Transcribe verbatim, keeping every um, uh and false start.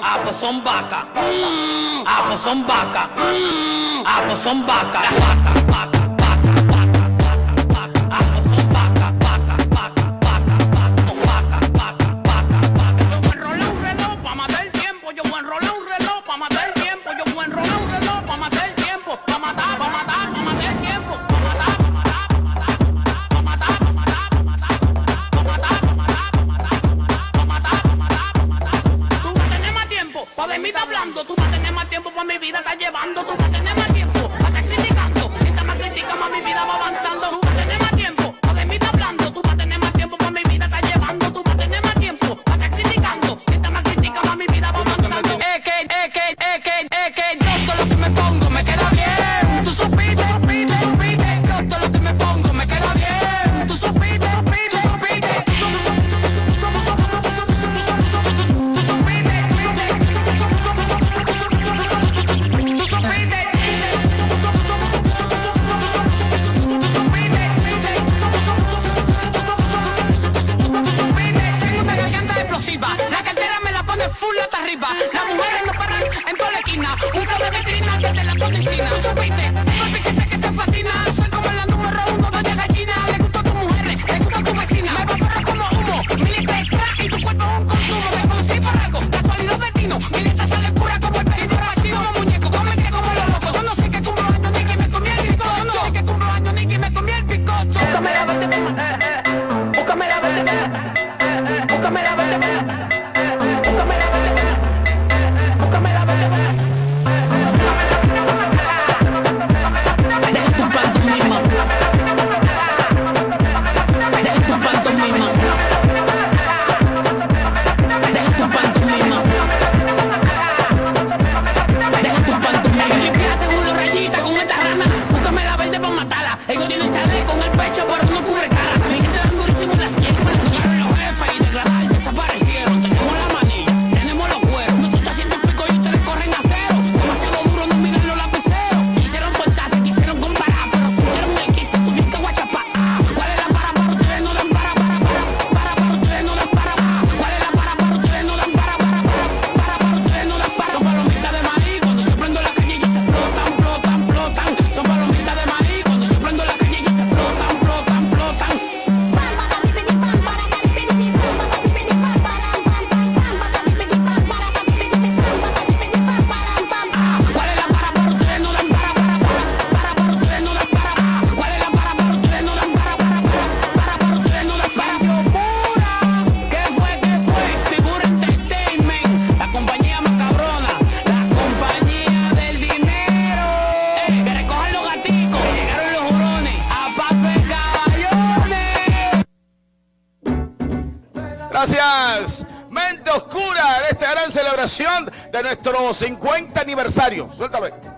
Ah, pues son vacas. Ah, pues son vacas. Ah, pues son vacas. Vacas, vacas, vacas, vacas, vacas, vacas. Ah, pues son vacas, vacas, vacas, vacas, vacas, vacas, vacas, vacas. Yo voy a enrolar un reloj pa' matar el tiempo. Yo voy a enrolar un reloj pa' matar el tiempo. Yo voy a enrolar un reloj pa' matar el tiempo. Pa' matar, pa' matar, pa' matar el tiempo. Pa' matar, pa' matar, pa' matar, pa' matar, pa' matar, pa' matar, pa' matar, pa' matar, pa' matar, pa' matar, pa' matar, pa' matar. Tú vas a tener más tiempo pa' de mí está hablando. Tú vas a tener más tiempo pa' mi vida está llevando. Tú vas a tener más tiempo pa' estar criticando. Mientras más critica más mi vida va avanzando. Tú vas a tener más tiempo pa' de mí está hablando. Tú vas a tener más tiempo pa' mi vida está llevando. Tú vas a tener más tiempo pa' estar criticando. Mientras más critica más mi vida va avanzando. Es que, es que, es que, es que yo todo lo que me pongo me queda bien. Tú supiste, tú supiste. Yo todo lo que me pongo me queda bien. Tú supiste, tú supiste. La cartera me la pone full hasta arriba. Las mujeres no paran en toda la esquina. Un show de vitrina que te la pone en China. Supiste, tengo el piquete que te fascina. Soy como la número uno, doña gallina. Le gusta a tu mujer, le gusta a tu vecina. Me preparo como humo, mi letra es crack y tu cuerpo es un consumo. Te conocí por algo, casualidad destino. Mi letra sale pura como el vecino. Así como muñeco, cómete como los locos. Yo no sé que cumplo años ni que me comí el bizcocho. Yo no sé que cumplo años ni que me comí el bizcocho. Búscame la verte, búscame la verte, búscame la verte. Gracias, Mente Oscura, en esta gran celebración de nuestro cincuenta aniversario. Suéltalo.